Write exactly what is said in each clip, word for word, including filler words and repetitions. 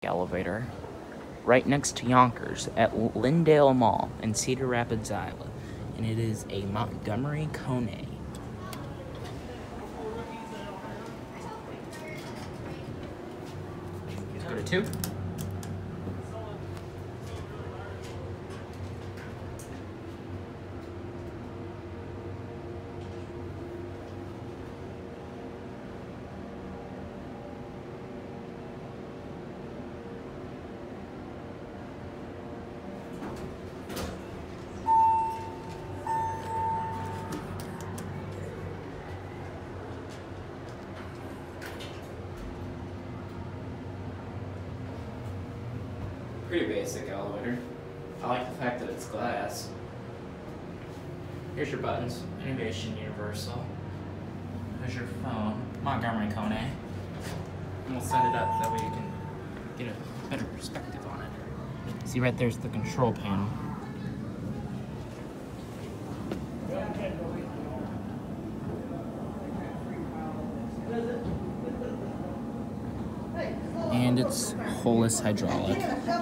elevator right next to Yonkers at Lindale Mall in Cedar Rapids, Iowa. And it is a Montgomery Kone. Go to two. Pretty basic elevator. I like the fact that it's glass. Here's your buttons. Innovation Universal. There's your phone. Montgomery Kone. And we'll set it up that way you can get a better perspective on it. See, right there's the control panel. And it's holeless hydraulic.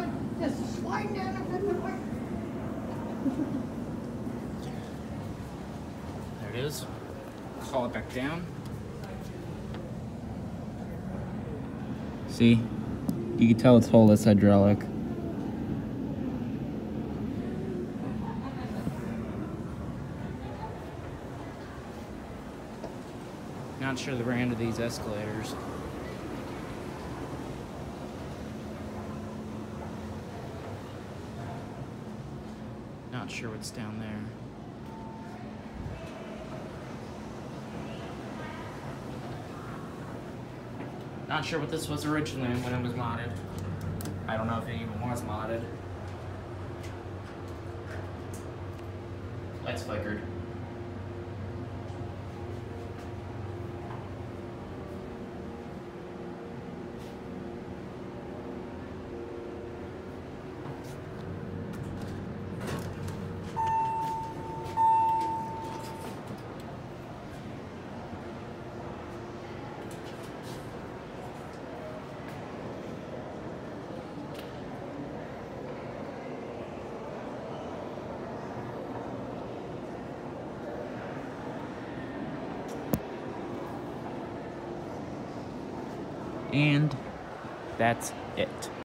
There it is. Call it back down. See? You can tell it's holeless hydraulic. Not sure the brand of these escalators. Not sure what's down there. Not sure what this was originally when it was modded. I don't know if it even was modded. Lights flickered. And that's it.